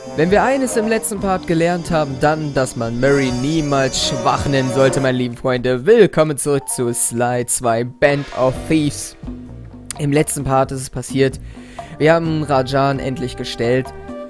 Wenn wir eines im letzten Part gelernt haben, dann, dass man Mary niemals schwach nennen sollte, meine lieben Freunde. Willkommen zurück zu Sly 2 Band of Thieves. Im letzten Part ist es passiert. Wir haben Rajan endlich gestellt.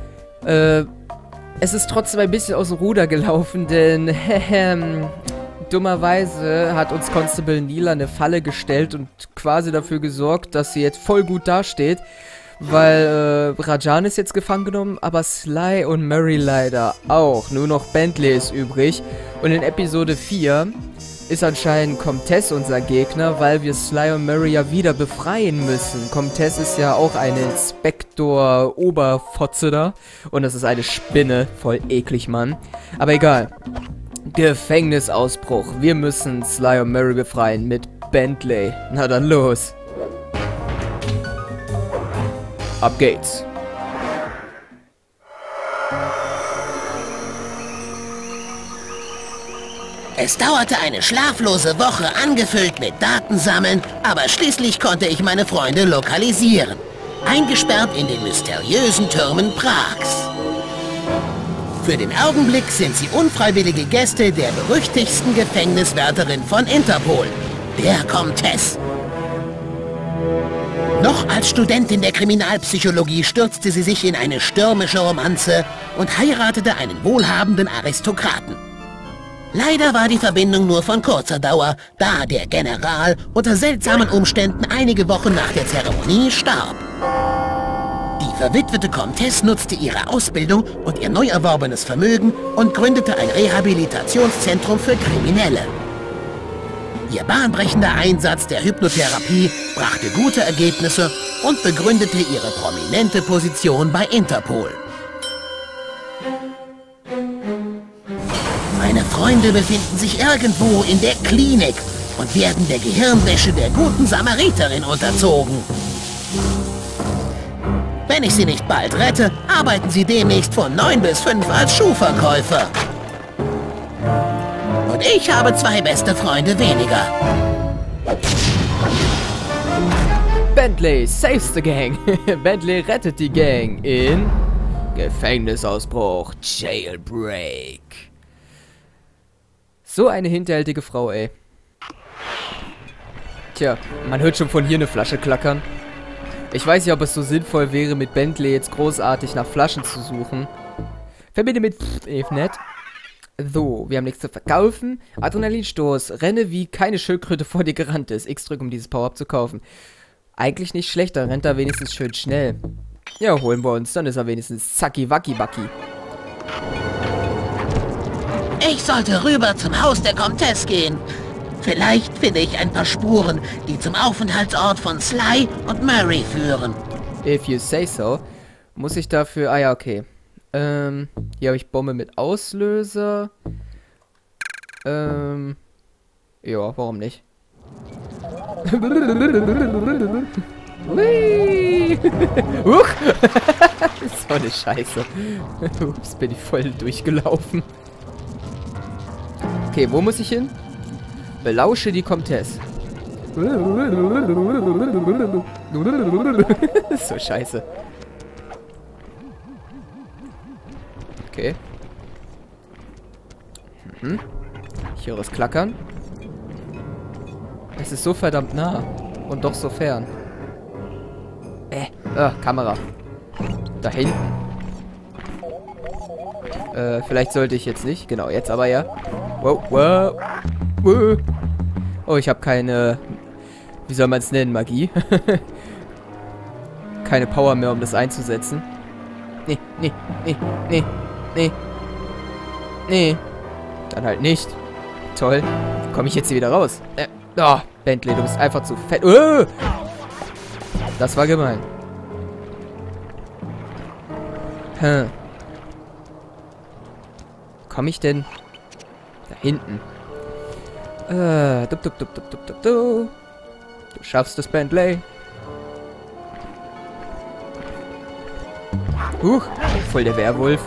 Es ist trotzdem ein bisschen aus dem Ruder gelaufen, denn dummerweise hat uns Constable Neela eine Falle gestellt und quasi dafür gesorgt, dass sie jetzt voll gut dasteht. Weil Rajan ist jetzt gefangen genommen, aber Sly und Mary leider auch. Nur noch Bentley ist übrig. Und in Episode 4 ist anscheinend Comtesse unser Gegner, weil wir Sly und Mary ja wieder befreien müssen. Comtesse ist ja auch eine Inspektor-Oberfotze da. Und das ist eine Spinne. Voll eklig, Mann. Aber egal. Gefängnisausbruch. Wir müssen Sly und Mary befreien mit Bentley. Na dann los. Ab geht's. Es dauerte eine schlaflose Woche, angefüllt mit Datensammeln, aber schließlich konnte ich meine Freunde lokalisieren. Eingesperrt in den mysteriösen Türmen Prags. Für den Augenblick sind sie unfreiwillige Gäste der berüchtigsten Gefängniswärterin von Interpol, der Comtesse. Noch als Studentin der Kriminalpsychologie stürzte sie sich in eine stürmische Romanze und heiratete einen wohlhabenden Aristokraten. Leider war die Verbindung nur von kurzer Dauer, da der General unter seltsamen Umständen einige Wochen nach der Zeremonie starb. Die verwitwete Comtesse nutzte ihre Ausbildung und ihr neu erworbenes Vermögen und gründete ein Rehabilitationszentrum für Kriminelle. Ihr bahnbrechender Einsatz der Hypnotherapie brachte gute Ergebnisse und begründete ihre prominente Position bei Interpol. Meine Freunde befinden sich irgendwo in der Klinik und werden der Gehirnwäsche der guten Samariterin unterzogen. Wenn ich sie nicht bald rette, arbeiten sie demnächst von 9 bis 5 als Schuhverkäufer. Und ich habe 2 beste Freunde weniger. Bentley saves the gang. Bentley rettet die Gang in Gefängnisausbruch, Jailbreak. So eine hinterhältige Frau, ey. Tja, man hört schon von hier eine Flasche klackern. Ich weiß nicht, ob es so sinnvoll wäre, mit Bentley jetzt großartig nach Flaschen zu suchen. Verbinde mit nett. So, wir haben nichts zu verkaufen. Adrenalinstoß. Renne wie keine Schildkröte vor dir gerannt ist. X drück, um dieses Power-Up zu kaufen. Eigentlich nicht schlecht, dann rennt er wenigstens schön schnell. Ja, holen wir uns. Dann ist er wenigstens zacki-wacki-backi. Ich sollte rüber zum Haus der Comtesse gehen. Vielleicht finde ich ein paar Spuren, die zum Aufenthaltsort von Sly und Mary führen. If you say so. Muss ich dafür... Ah ja, okay. Hier habe ich Bombe mit Auslöser. Ja, warum nicht? Huch! So eine Scheiße. Ups, bin ich voll durchgelaufen. Okay, wo muss ich hin? Belausche die Comtesse. So scheiße. Okay. Ich höre es klackern. Es ist so verdammt nah. Und doch so fern. Kamera. Da hinten. Vielleicht sollte ich jetzt nicht. Genau, jetzt aber ja. Wow, wow. Wow. Oh, ich habe keine... Wie soll man es nennen? Magie? Keine Power mehr, um das einzusetzen. Nee. Dann halt nicht. Toll. Wie komme ich jetzt hier wieder raus? Bentley, du bist einfach zu fett. Das war gemein. Komme ich denn? Da hinten. Du schaffst es, Bentley. Voll der Werwolf.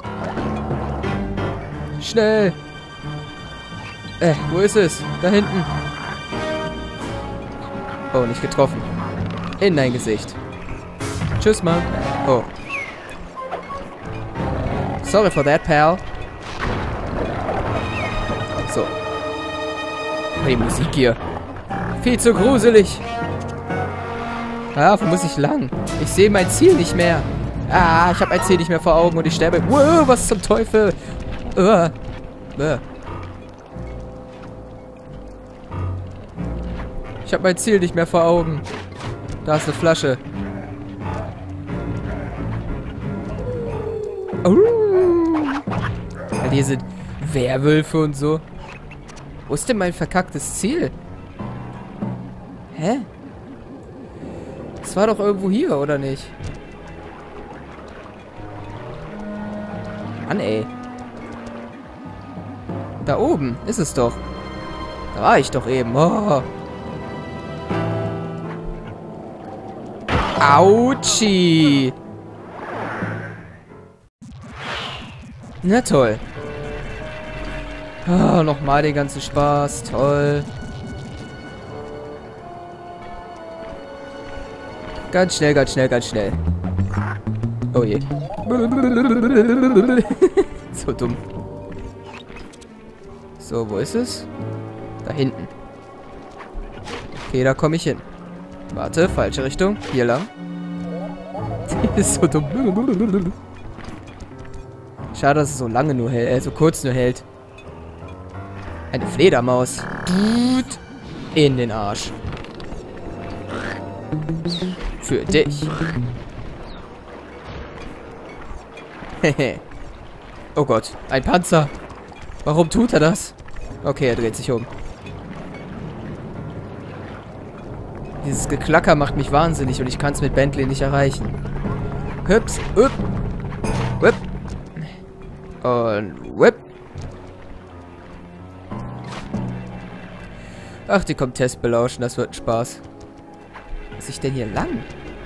Schnell. Wo ist es? Da hinten. Oh, nicht getroffen. In dein Gesicht. Tschüss, Mann. Oh. Sorry for that, pal. So. Oh, die Musik hier. Viel zu gruselig. Ah, wo muss ich lang? Ich sehe mein Ziel nicht mehr. Ah, ich habe ein Ziel nicht mehr vor Augen und ich sterbe. Wow, was zum Teufel? Ich habe mein Ziel nicht mehr vor Augen. Da ist eine Flasche. Ja, hier sind Werwölfe und so. Wo ist denn mein verkacktes Ziel? Hä? Das war doch irgendwo hier, oder nicht? Mann, ey. Da oben ist es doch. Da war ich doch eben. Oh. Autschi. Na toll. Oh, nochmal den ganzen Spaß. Toll. Ganz schnell, ganz schnell, ganz schnell. Oh je. So dumm. So, wo ist es? Da hinten. Okay, da komme ich hin. Warte, falsche Richtung. Hier lang. Ist so dumm. Schade, dass es so lange nur hält, so kurz nur hält. Eine Fledermaus. In den Arsch. Für dich. Hehe. Oh Gott, ein Panzer. Warum tut er das? Okay, er dreht sich um. Dieses Geklacker macht mich wahnsinnig und ich kann es mit Bentley nicht erreichen. Hüps, whip, whip. Und whip. Ach, die kommt Test belauschen, das wird ein Spaß. Was ist ich denn hier lang?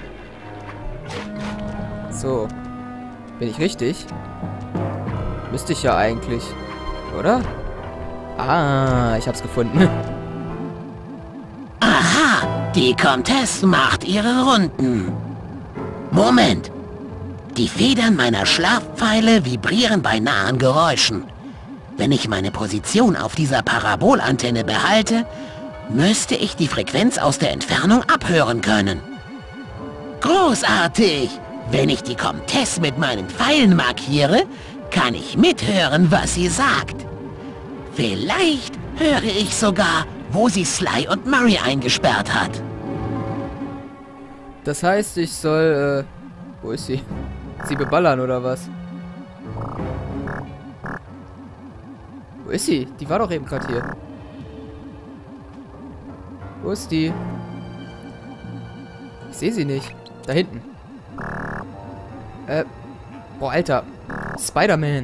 So. Bin ich richtig? Müsste ich ja eigentlich. Oder? Ah, ich hab's gefunden. Aha, die Comtesse macht ihre Runden. Moment. Die Federn meiner Schlafpfeile vibrieren bei nahen Geräuschen. Wenn ich meine Position auf dieser Parabolantenne behalte, müsste ich die Frequenz aus der Entfernung abhören können. Großartig! Wenn ich die Comtesse mit meinen Pfeilen markiere, kann ich mithören, was sie sagt. Vielleicht höre ich sogar, wo sie Sly und Murray eingesperrt hat. Das heißt, ich soll, wo ist sie? Sie beballern oder was? Wo ist sie? Die war doch eben gerade hier. Wo ist die? Ich sehe sie nicht. Da hinten. Boah, Alter. Spider-Man.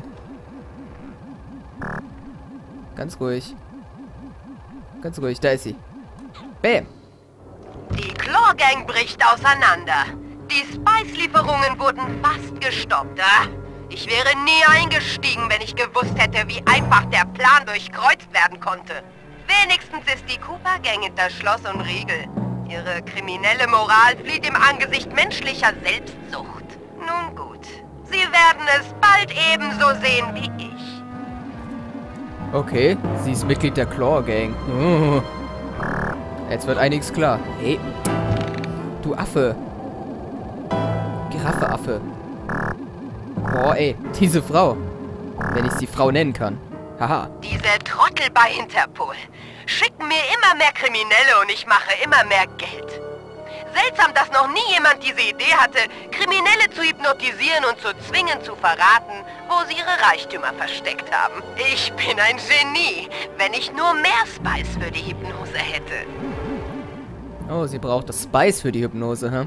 Ganz ruhig. Ganz ruhig, da ist sie. Bäm. Die Claw Gang bricht auseinander. Die Spice-Lieferungen wurden fast gestoppt. Ich wäre nie eingestiegen, wenn ich gewusst hätte, wie einfach der Plan durchkreuzt werden konnte. Wenigstens ist die Cooper Gang hinter Schloss und Riegel. Ihre kriminelle Moral flieht im Angesicht menschlicher Selbstsucht. Nun gut, sie werden es bald ebenso sehen wie ich. Okay, sie ist Mitglied der Claw Gang. Jetzt wird einiges klar. Hey, du Affe. Giraffe-Affe. Boah, ey, diese Frau. Wenn ich sie Frau nennen kann. Haha. Diese Trottel bei Interpol schicken mir immer mehr Kriminelle und ich mache immer mehr Geld. Seltsam, dass noch nie jemand diese Idee hatte, Kriminelle zu hypnotisieren und zu zwingen zu verraten, wo sie ihre Reichtümer versteckt haben. Ich bin ein Genie, wenn ich nur mehr Spice für die Hypnose hätte. Oh, sie braucht das Spice für die Hypnose, hä?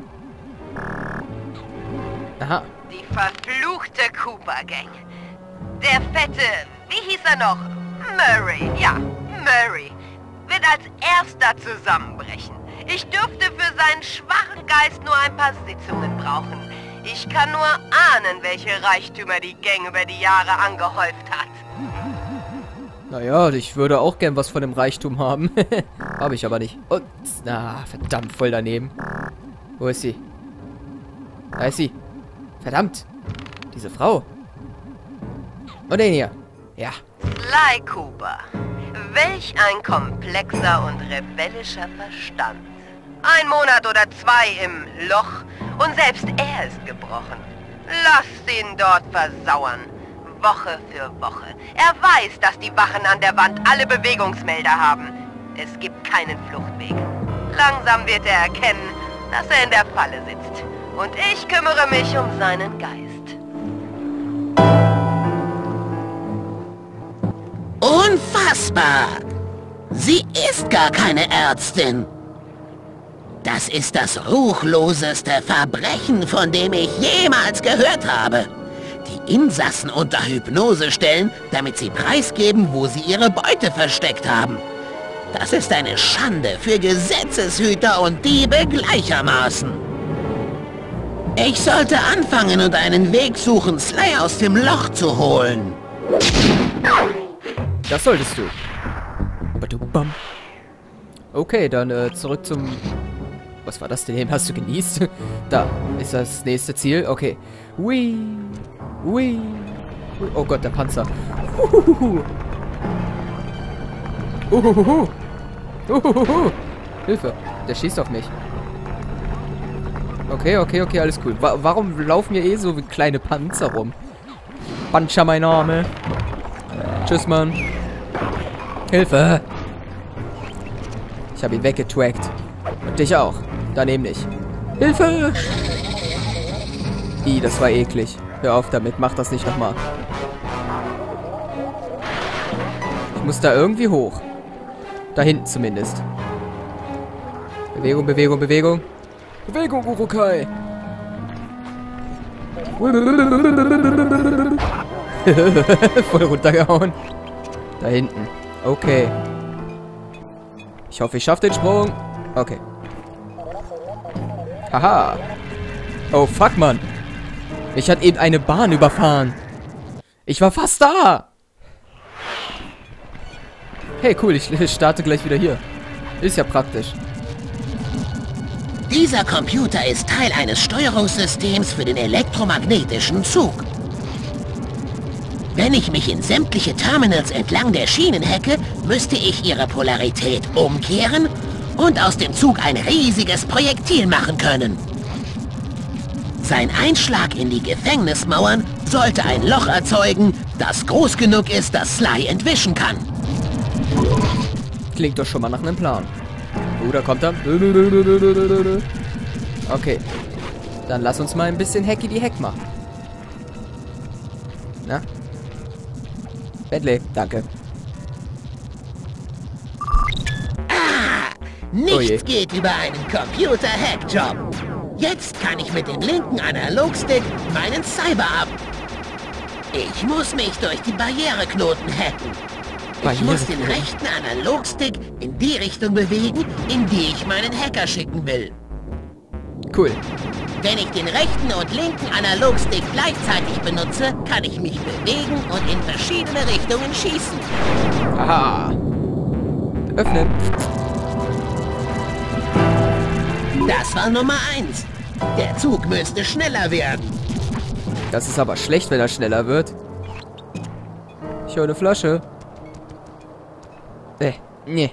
Aha. Die verfluchte Cooper Gang. Der fette, wie hieß er noch? Murray, ja, Murray, wird als erster zusammenbrechen. Ich dürfte für seinen schwachen Geist nur ein paar Sitzungen brauchen. Ich kann nur ahnen, welche Reichtümer die Gang über die Jahre angehäuft hat. Naja, ich würde auch gern was von dem Reichtum haben. Habe ich aber nicht. Und, na, verdammt, voll daneben. Wo ist sie? Da ist sie. Verdammt. Diese Frau. Und den hier. Ja. Sly Cooper. Welch ein komplexer und rebellischer Verstand. 1 Monat oder 2 im Loch und selbst er ist gebrochen. Lasst ihn dort versauern. Woche für Woche. Er weiß, dass die Wachen an der Wand alle Bewegungsmelder haben. Es gibt keinen Fluchtweg. Langsam wird er erkennen, dass er in der Falle sitzt. Und ich kümmere mich um seinen Geist. Unfassbar! Sie ist gar keine Ärztin. Das ist das ruchloseste Verbrechen, von dem ich jemals gehört habe. Die Insassen unter Hypnose stellen, damit sie preisgeben, wo sie ihre Beute versteckt haben. Das ist eine Schande für Gesetzeshüter und Diebe gleichermaßen. Ich sollte anfangen und einen Weg suchen, Sly aus dem Loch zu holen. Das solltest du. Badum-bam. Okay, dann zurück zum... Was war das denn? Hast du genießt? Da ist das nächste Ziel. Okay. Hui. Hui. Oh Gott, der Panzer. Uhuhuhu. Uhuhuhu. Uhuhuhu. Hilfe. Der schießt auf mich. Okay, okay, okay, alles cool. Warum laufen hier eh so wie kleine Panzer rum? Panzer, mein Name. Tschüss, Mann. Hilfe. Ich habe ihn weggetrackt. Und dich auch. Daneben nicht. Hilfe! Ih, das war eklig. Hör auf damit. Mach das nicht nochmal. Ich muss da irgendwie hoch. Da hinten zumindest. Bewegung, Bewegung, Bewegung. Bewegung, Urukai. Voll runtergehauen. Da hinten. Okay. Ich hoffe, ich schaffe den Sprung. Okay. Haha. Oh, fuck, Mann. Mich hat eben eine Bahn überfahren. Ich war fast da. Hey, cool. Ich starte gleich wieder hier. Ist ja praktisch. Dieser Computer ist Teil eines Steuerungssystems für den elektromagnetischen Zug. Wenn ich mich in sämtliche Terminals entlang der Schienen hacke, müsste ich ihre Polarität umkehren und aus dem Zug ein riesiges Projektil machen können. Sein Einschlag in die Gefängnismauern sollte ein Loch erzeugen, das groß genug ist, dass Sly entwischen kann. Klingt doch schon mal nach einem Plan. Da kommt er. Okay. Dann lass uns mal ein bisschen Hacky die Hack machen. Na? Bentley, danke. Nichts geht über einen Computer-Hack-Job. Jetzt kann ich mit dem linken Analogstick meinen Cyber ab. Ich muss mich durch die Barriereknoten hacken. Ich muss den rechten Analogstick in die Richtung bewegen, in die ich meinen Hacker schicken will. Cool. Wenn ich den rechten und linken Analogstick gleichzeitig benutze, kann ich mich bewegen und in verschiedene Richtungen schießen. Aha. Öffnen. Das war Nummer 1. Der Zug müsste schneller werden. Das ist aber schlecht, wenn er schneller wird. Ich höre eine Flasche. Nee.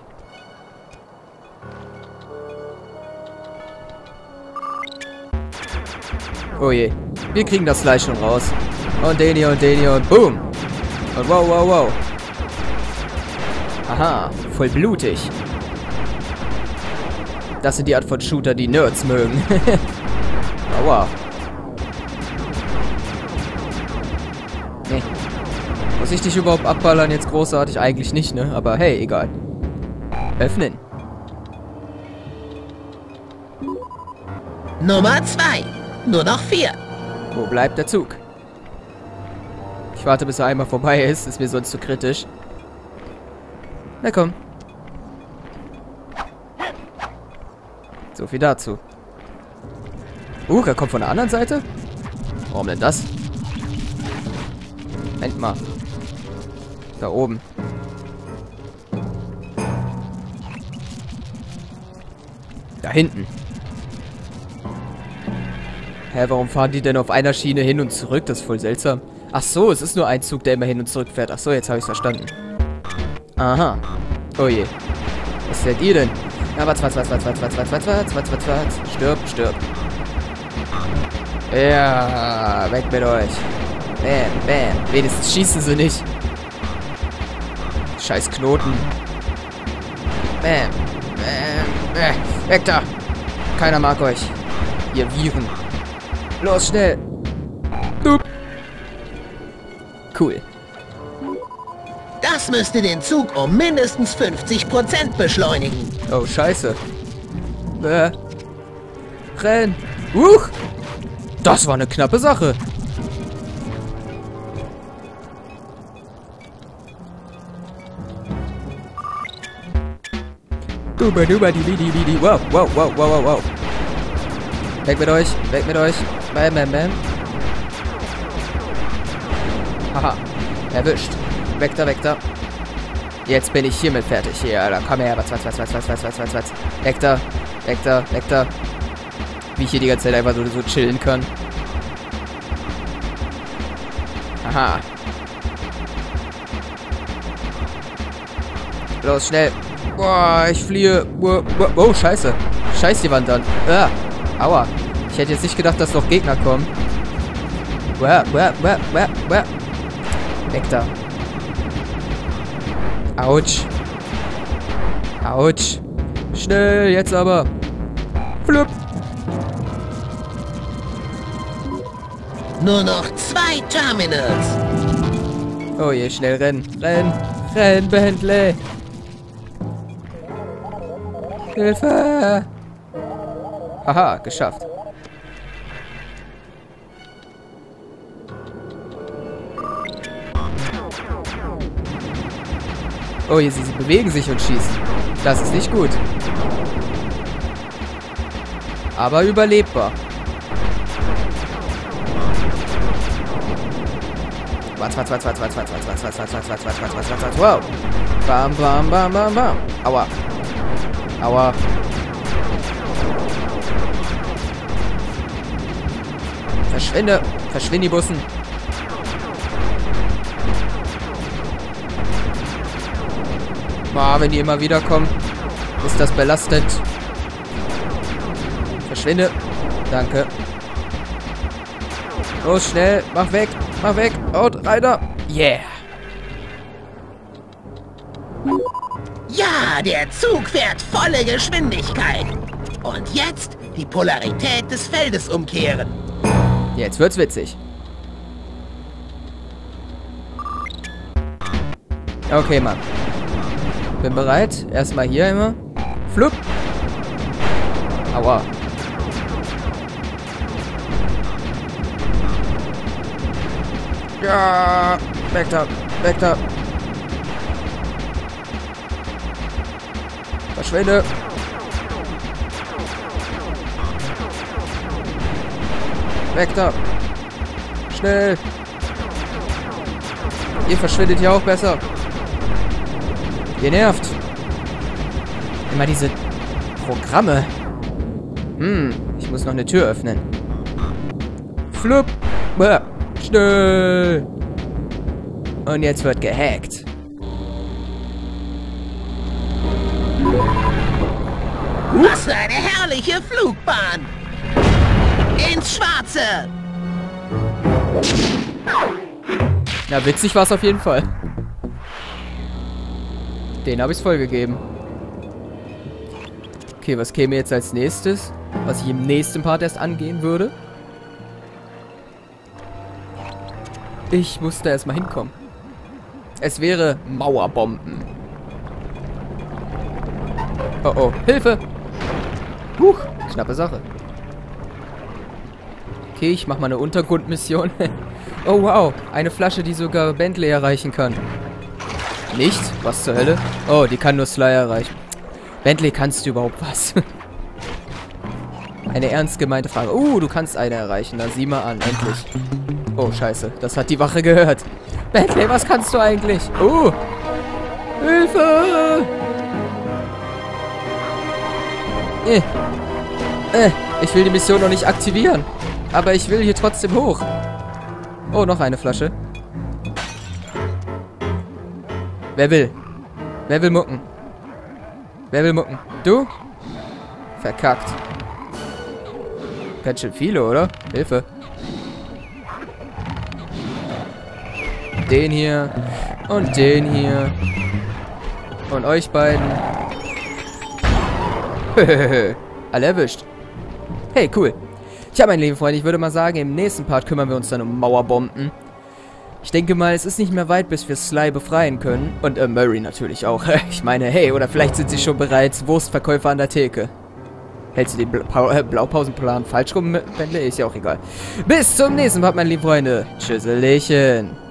Oh je. Wir kriegen das Fleisch schon raus. Und den hier und den hier und boom. Und wow, wow, wow. Aha, voll blutig. Das sind die Art von Shooter, die Nerds mögen. Aua. Nee. Muss ich dich überhaupt abballern jetzt großartig? Eigentlich nicht, ne? Aber hey, egal. Öffnen. Nummer 2. Nur noch 4. Wo bleibt der Zug? Ich warte, bis er einmal vorbei ist. Ist mir sonst zu kritisch. Na komm. So viel dazu. Er kommt von der anderen Seite? Warum denn das? Moment mal. Da oben. Da hinten. Hä, warum fahren die denn auf einer Schiene hin und zurück? Das ist voll seltsam. Ach so, es ist nur ein Zug, der immer hin und zurück fährt. Ach so, jetzt habe ich es verstanden. Aha. Oh je. Was seid ihr denn? Ja, was. Stirb. Ja, weg mit euch. Bam. Wenigstens schießen sie nicht. Scheiß Knoten. Bam. Weg da. Keiner mag euch. Ihr Viren. Los, schnell. Cool. Das müsste den Zug um mindestens 50% beschleunigen. Oh, scheiße. Renn. Das war eine knappe Sache. Duba-duba-di-bi-di-bi-di. Wow. Weg mit euch. Bam. Haha. Erwischt. Weg da. Jetzt bin ich hiermit fertig. Hier, Alter. Komm her. Was. Weg da. Wie ich hier die ganze Zeit einfach so chillen kann. Aha. Los, schnell. Boah, ich fliehe. Oh, scheiße. Scheiß die Wand an. Aua. Ich hätte jetzt nicht gedacht, dass noch Gegner kommen. Weg da. Autsch. Schnell, jetzt aber. Flupp. Nur noch 2 Terminals. Oh je, schnell rennen, Bentley. Hilfe. Haha, geschafft. Oh je, sie bewegen sich und schießen. Das ist nicht gut. Aber überlebbar. Wow. Bam. Aua. Verschwinde die Bussen. Boah, wenn die immer wieder kommen, ist das belastend. Verschwinde. Danke. Los, schnell. Mach weg. Haut rein. Yeah. Ja, der Zug fährt volle Geschwindigkeit. Und jetzt die Polarität des Feldes umkehren. Jetzt wird's witzig. Okay, Mann. Bin bereit. Erstmal hier immer. Flupp. Aua. Ja. Weg da. Verschwinde. Weg da. Schnell. Ihr verschwindet ja auch besser. Ihr nervt. Immer diese Programme. Ich muss noch eine Tür öffnen. Flupp. Schnell. Und jetzt wird gehackt. Was für eine herrliche Flugbahn. Ins Schwarze. Na, witzig war es auf jeden Fall. Den habe ich voll gegeben. Okay, was käme jetzt als nächstes? Was ich im nächsten Part erst angehen würde? Ich muss da erstmal hinkommen. Es wäre Mauerbomben. Oh, Hilfe! Huch, knappe Sache. Okay, ich mache mal eine Untergrundmission. Oh wow, eine Flasche, die sogar Bentley erreichen kann. Nicht? Was zur Hölle? Oh, die kann nur Sly erreichen. Bentley, kannst du überhaupt was? Eine ernst gemeinte Frage. Du kannst eine erreichen. Na, sieh mal an, endlich. Oh, scheiße. Das hat die Wache gehört. Bentley, was kannst du eigentlich? Hilfe! Ich will die Mission noch nicht aktivieren. Aber ich will hier trotzdem hoch. Oh, noch eine Flasche. Wer will? Wer will mucken? Wer will mucken? Du? Verkackt. Ganz schön viele, oder? Hilfe. Den hier. Und den hier. Und euch beiden. Alle erwischt. Hey, cool. Tja, mein lieben Freunde, ich würde mal sagen, im nächsten Part kümmern wir uns dann um Mauerbomben. Ich denke mal, es ist nicht mehr weit, bis wir Sly befreien können. Und Murray natürlich auch. Ich meine, hey, oder vielleicht sind sie schon bereits Wurstverkäufer an der Theke. Hältst du den Blaupausenplan falsch rum, Bentley? Ist ja auch egal. Bis zum nächsten Mal, meine lieben Freunde. Tschüsselchen.